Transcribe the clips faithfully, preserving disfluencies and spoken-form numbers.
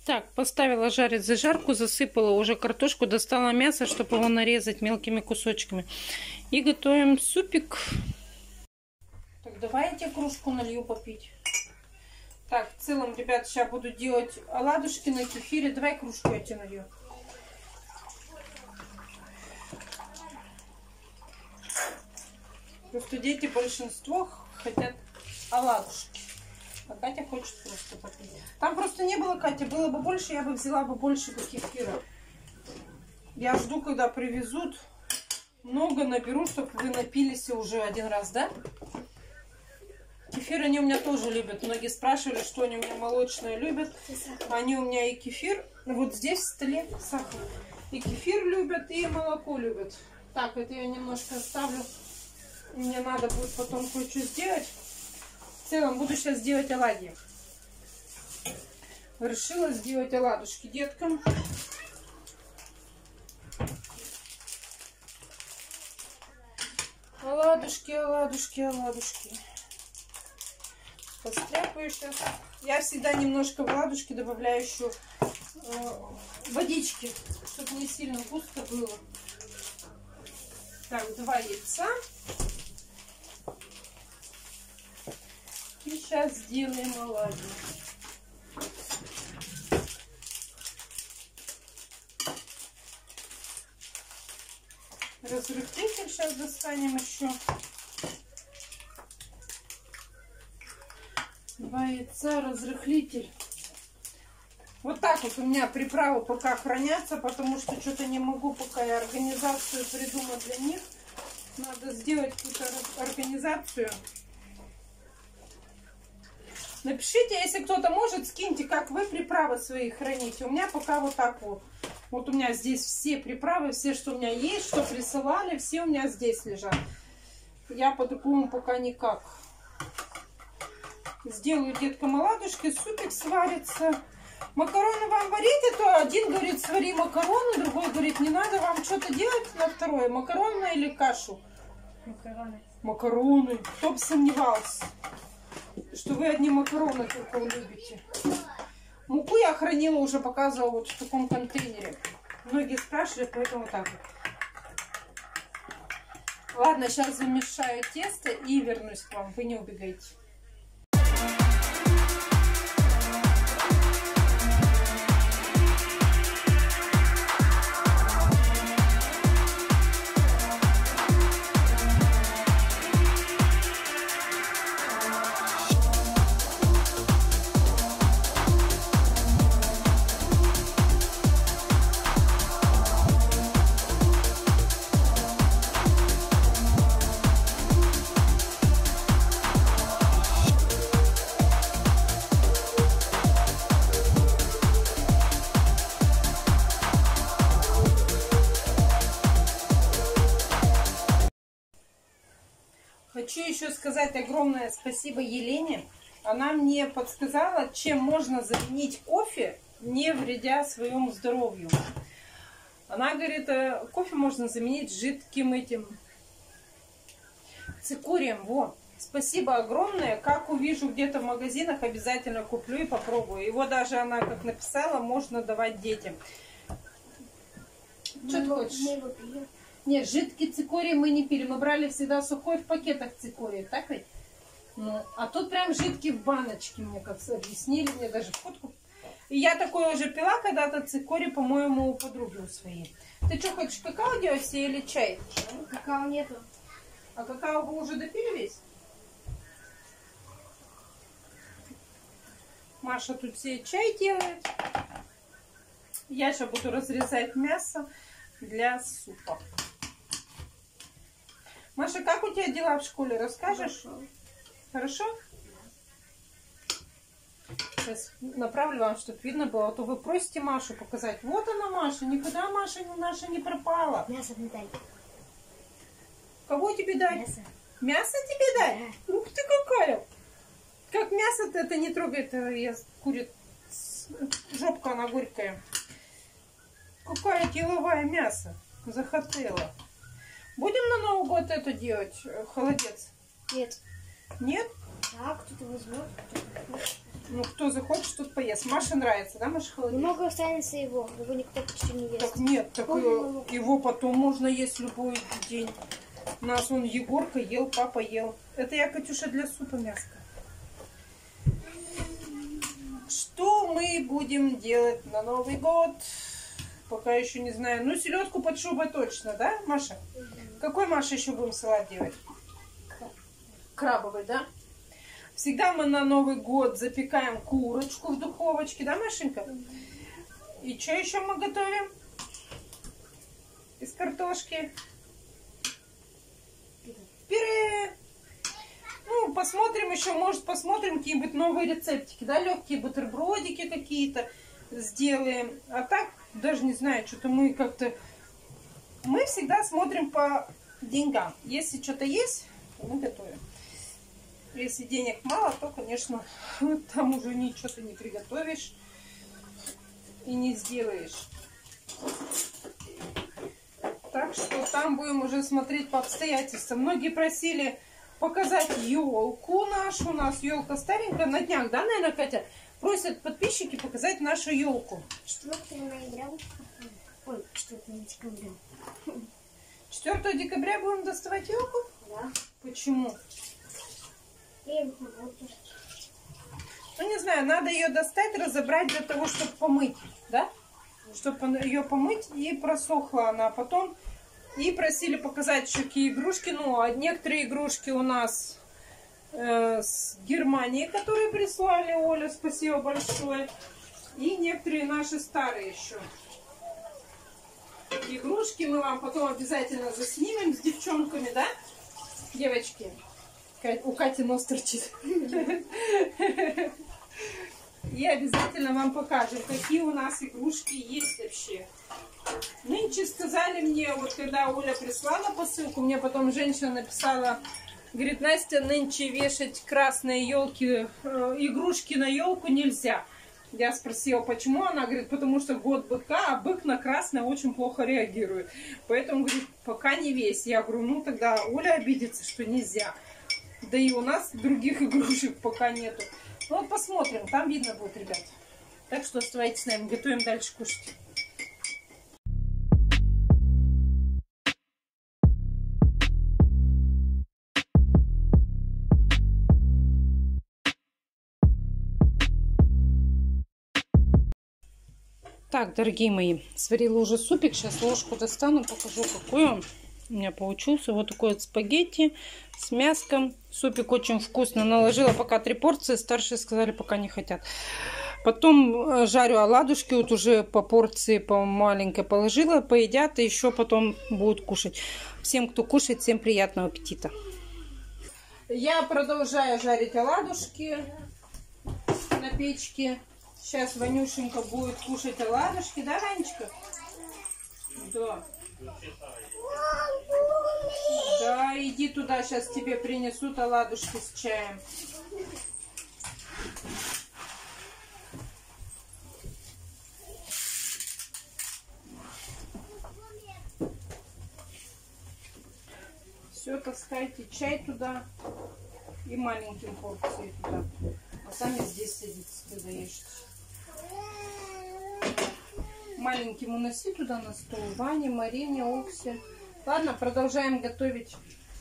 Так, поставила жарить зажарку, засыпала уже картошку, достала мясо, чтобы его нарезать мелкими кусочками. И готовим супик. Так, давай я тебе кружку налью попить. Так, в целом, ребят, сейчас буду делать оладушки на кефире. Давай кружку я тебе налью. Просто дети большинство хотят оладушки. А Катя хочет просто попить. Там просто не было, Катя. Было бы больше, я бы взяла бы больше бы кефира. Я жду, когда привезут. Много наберу, чтобы вы напились уже один раз, да? Кефир они у меня тоже любят. Многие спрашивали, что они у меня молочное любят. Они у меня и кефир. Вот здесь в столе сахар. И кефир любят, и молоко любят. Так, это я немножко оставлю. Мне надо будет потом кое-что сделать. В целом буду сейчас делать оладьи. Решила сделать оладушки деткам. Оладушки, оладушки, оладушки. Постряпаю сейчас. Я всегда немножко в оладушки добавляю еще э, водички, чтобы не сильно густо было. Так, два яйца. И сейчас сделаем оладьи. Разрыхлитель сейчас достанем еще. Два яйца, разрыхлитель. Вот так вот у меня приправы пока хранятся, потому что что-то не могу пока я организацию придумать для них. Надо сделать какую-то организацию. Напишите, если кто-то может, скиньте, как вы приправы свои храните. У меня пока вот так вот. Вот у меня здесь все приправы, все, что у меня есть, что присылали, все у меня здесь лежат. Я по-другому пока никак. Сделаю деткам оладушки, супик сварится. Макароны вам варить, а то один говорит, свари макароны, другой говорит, не надо вам что-то делать на второе. Макароны или кашу? Макароны. Макароны. Кто бы сомневался, что вы одни макароны только любите. Муку я хранила, уже показывала вот в таком контейнере. Многие спрашивали, поэтому так вот. Ладно, сейчас замешаю тесто и вернусь к вам. Вы не убегайте. Хочу еще сказать огромное спасибо Елене. Она мне подсказала, чем можно заменить кофе, не вредя своему здоровью. Она говорит, кофе можно заменить жидким этим цикорием. Во. Спасибо огромное. Как увижу где-то в магазинах, обязательно куплю и попробую. Его даже она, как написала, можно давать детям. Что ты хочешь? Нет, жидкий цикорий мы не пили. Мы брали всегда сухой в пакетах цикорий, так ведь? Ну, а тут прям жидкий в баночке, мне как объяснили, мне даже фотку. И я такое уже пила когда-то цикорий, по-моему, у подруги у своей. Ты что, хочешь какао делать себе или чай? Какао нету. А какао вы уже допили весь? Маша тут себе чай делает. Я сейчас буду разрезать мясо для супа. Маша, как у тебя дела в школе? Расскажешь? Хорошо? Хорошо? Сейчас направлю вам, чтобы видно было. А то вы просите Машу показать. Вот она, Маша. Никуда Маша наша не пропала. Мясо мне дай. Кого тебе дать? Мясо. Мясо тебе дать? Да. Ух ты какая! Как мясо-то это не трогает. Я курит. Жопка она горькая. Какая киловая мясо захотела. Будем на Новый год это делать? Холодец? Нет. Нет? Так, кто-то возьмет. Ну, кто захочет, тот поест. Маше нравится, да, Маша, холодильник? Много останется его, его никто почти не ест. Так нет, так его, его потом можно есть любой день. У нас он Егорка ел, папа ел. Это я, Катюша, для супа мяско. Что мы будем делать на Новый год? Пока еще не знаю. Ну, селедку под шубой точно, да, Маша? Угу. Какой, Маша, еще будем салат делать? Крабовый, да? Всегда мы на Новый год запекаем курочку в духовочке, да, Машенька? Угу. И что еще мы готовим? Из картошки? Пюре! Ну, посмотрим еще, может, посмотрим какие-нибудь новые рецептики, да, легкие бутербродики какие-то сделаем. А так, даже не знаю, что-то мы как-то... Мы всегда смотрим по деньгам. Если что-то есть, мы готовим. Если денег мало, то, конечно, там уже ничего ты не приготовишь и не сделаешь. Так что там будем уже смотреть по обстоятельствам. Многие просили показать елку нашу. У нас елка старенькая. На днях, да, наверное, Катя? Просят подписчики показать нашу елку. четвёртого ноября. Ой, четвёртого декабря. четвёртого декабря будем доставать елку? Да. Почему? Ну, не знаю, надо ее достать, разобрать для того, чтобы помыть, да? Чтобы ее помыть и просохла она. Потом и просили показать, какие игрушки. Ну, а некоторые игрушки у нас э, с Германии, которые прислали, Оля, спасибо большое. И некоторые наши старые еще игрушки. Мы вам потом обязательно заснимем с девчонками, да, девочки? У Кати нос торчит. И обязательно вам покажем, какие у нас игрушки есть вообще. Нынче сказали мне, вот когда Оля прислала посылку, мне потом женщина написала, говорит, Настя, нынче вешать красные елки, э, игрушки на елку нельзя. Я спросила, почему? Она говорит, потому что год быка, а бык на красное очень плохо реагирует. Поэтому, говорит, пока не весь. Я говорю, ну тогда Оля обидится, что нельзя. Да и у нас других игрушек пока нету. Ну вот посмотрим, там видно будет, ребят. Так что оставайтесь с нами, готовим дальше кушать. Так, дорогие мои, сварила уже супик. Сейчас ложку достану, покажу, какой он у меня получился. Вот такой вот спагетти с мяском. Супик очень вкусно. Наложила пока три порции. Старшие сказали, пока не хотят. Потом жарю оладушки. Вот уже по порции, по маленькой положила. Поедят и еще потом будут кушать. Всем, кто кушает, всем приятного аппетита. Я продолжаю жарить оладушки на печке. Сейчас Ванюшенька будет кушать оладушки. Да, Ванечка? Да. Да, иди туда, сейчас тебе принесут оладушки с чаем. Все, таскайте чай туда и маленьким порции туда. А сами здесь садитесь, когда ешьте. Маленьким уноси туда на стол. Ване, Марине, Оксе. Ладно, продолжаем готовить.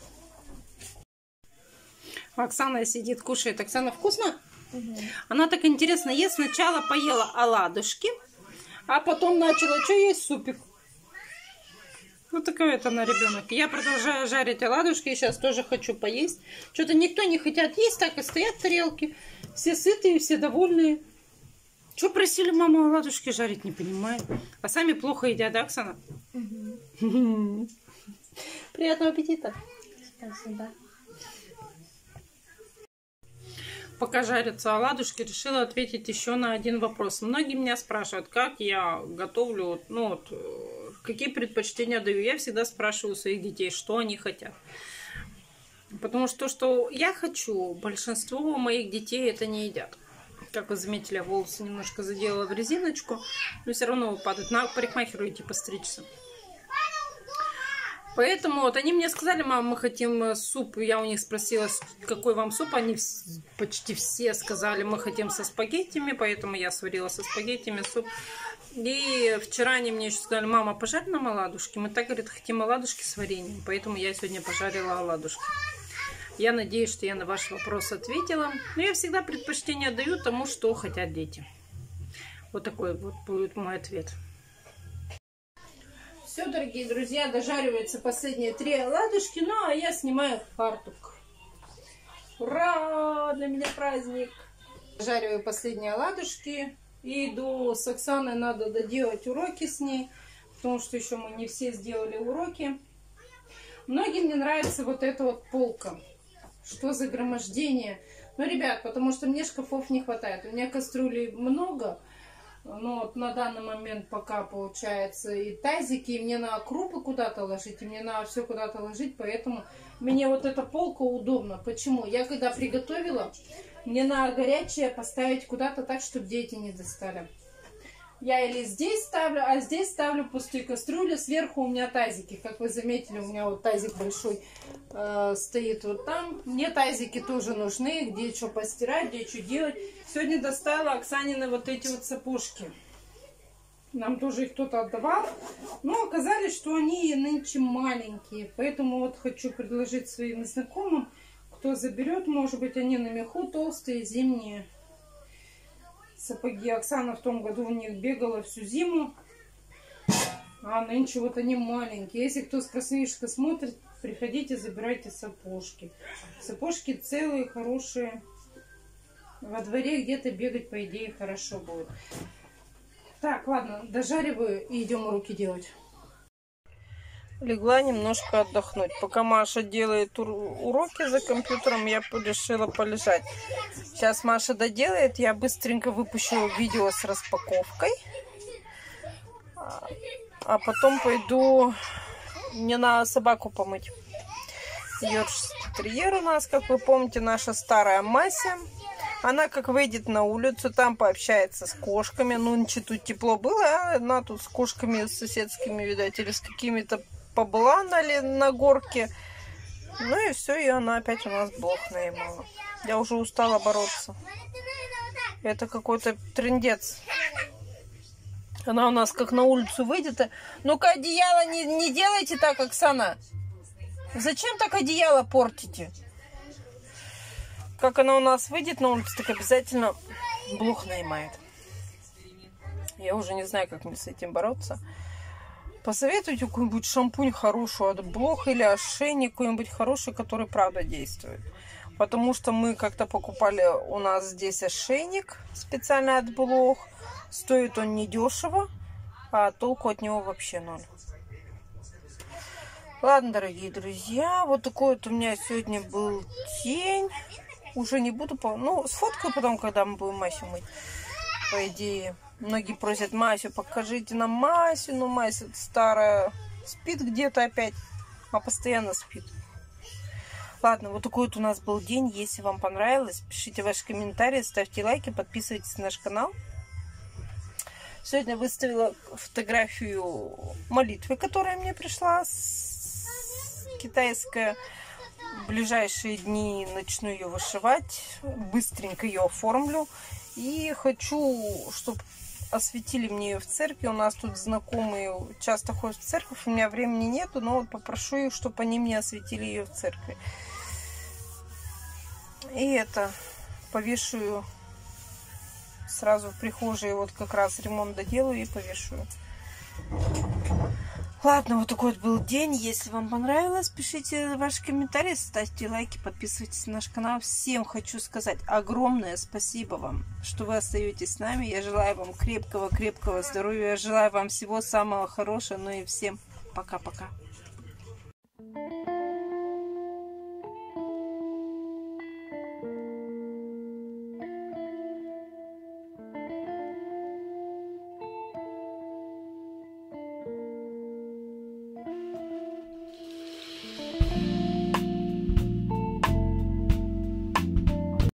Оксана сидит, кушает. Оксана, вкусно? Угу. Она так интересно ест. Сначала поела оладушки, а потом начала, что есть, супик. Вот такой это она ребенок. Я продолжаю жарить оладушки. И сейчас тоже хочу поесть. Что-то никто не хотят есть, так и стоят тарелки. Все сытые, все довольные. Что просили маму оладушки жарить, не понимаю. А сами плохо едят, да, Оксана? Угу. Приятного аппетита. Спасибо. Пока жарятся оладушки, решила ответить еще на один вопрос. Многие меня спрашивают, как я готовлю, ну вот, какие предпочтения даю. Я всегда спрашиваю своих детей, что они хотят. Потому что то, что я хочу, большинство моих детей это не едят. Как вы заметили, я волосы немножко заделала в резиночку, но все равно выпадают. На парикмахеру идти постричься. Поэтому вот они мне сказали: мама, мы хотим суп. Я у них спросила, какой вам суп. Они почти все сказали: мы хотим со спагеттями. Поэтому я сварила со спагеттями суп. И вчера они мне еще сказали: мама, пожарь нам оладушки. Мы так, говорит, хотим оладушки с вареньем. Поэтому я сегодня пожарила оладушки. Я надеюсь, что я на ваш вопрос ответила. Но я всегда предпочтение даю тому, что хотят дети. Вот такой вот будет мой ответ. Все, дорогие друзья, дожариваются последние три оладушки. Ну, а я снимаю фартук. Ура! Для меня праздник. Дожариваю последние оладушки. И иду с Оксаной, надо доделать уроки с ней. Потому что еще мы не все сделали уроки. Многим не нравится вот эта вот полка. Что за громождение? Ну, ребят, потому что мне шкафов не хватает. У меня кастрюлей много. Но вот на данный момент пока получается и тазики, и мне надо крупы куда-то ложить, и мне надо все куда-то ложить, поэтому мне вот эта полка удобна. Почему? Я когда приготовила, мне надо горячее поставить куда-то так, чтобы дети не достали. Я или здесь ставлю, а здесь ставлю пустые кастрюли, сверху у меня тазики. Как вы заметили, у меня вот тазик большой э, стоит вот там. Мне тазики тоже нужны, где что постирать, где что делать. Сегодня достала Оксанины вот эти вот сапожки. Нам тоже их кто-то отдавал. Но оказалось, что они нынче маленькие. Поэтому вот хочу предложить своим знакомым, кто заберет, может быть, они на меху толстые, зимние сапоги. Оксана в том году в них бегала всю зиму. А нынче вот они маленькие. Если кто с Красновишка смотрит, приходите, забирайте сапожки. Сапожки целые, хорошие. Во дворе где-то бегать, по идее, хорошо будет. Так, ладно, дожариваю и идем уроки делать. Легла немножко отдохнуть. Пока Маша делает уроки за компьютером, я решила полежать. Сейчас Маша доделает, я быстренько выпущу видео с распаковкой. А потом пойду, мне надо собаку помыть. Йоркширский терьер у нас, как вы помните, наша старая Мася. Она как выйдет на улицу, там пообщается с кошками. Ну, ничего, тут тепло было, а она тут с кошками с соседскими, видать, или с какими-то побыла на, на горке. Ну и все, и она опять у нас блох наимала. Я уже устала бороться. Это какой-то трындец. Она у нас как на улицу выйдет. Ну-ка, одеяло не, не делайте так, Оксана. Зачем так одеяло портите? Как она у нас выйдет на улицу, так обязательно блох наимает. Я уже не знаю, как мне с этим бороться. Посоветуйте какой-нибудь шампунь хороший от блох или ошейник какой-нибудь хороший, который правда действует. Потому что мы как-то покупали у нас здесь ошейник специально от блох. Стоит он недешево, а толку от него вообще ноль. Ладно, дорогие друзья, вот такой вот у меня сегодня был день. Уже не буду, ну, сфоткаю потом, когда мы будем Масю мыть, по идее. Многие просят: Масю, покажите нам Масю. Ну, Мася старая спит где-то опять, а постоянно спит. Ладно, вот такой вот у нас был день. Если вам понравилось, пишите ваши комментарии, ставьте лайки, подписывайтесь на наш канал. Сегодня выставила фотографию молитвы, которая мне пришла с... китайская. В ближайшие дни начну ее вышивать, быстренько ее оформлю. И хочу, чтобы осветили мне ее в церкви. У нас тут знакомые часто ходят в церковь, у меня времени нету, но вот попрошу их, чтобы они мне осветили ее в церкви. И это повешаю сразу в прихожей, вот как раз ремонт доделаю и повешаю. Ладно, вот такой вот был день. Если вам понравилось, пишите ваши комментарии, ставьте лайки, подписывайтесь на наш канал. Всем хочу сказать огромное спасибо вам, что вы остаетесь с нами. Я желаю вам крепкого-крепкого здоровья. Я желаю вам всего самого хорошего. Ну и всем пока-пока.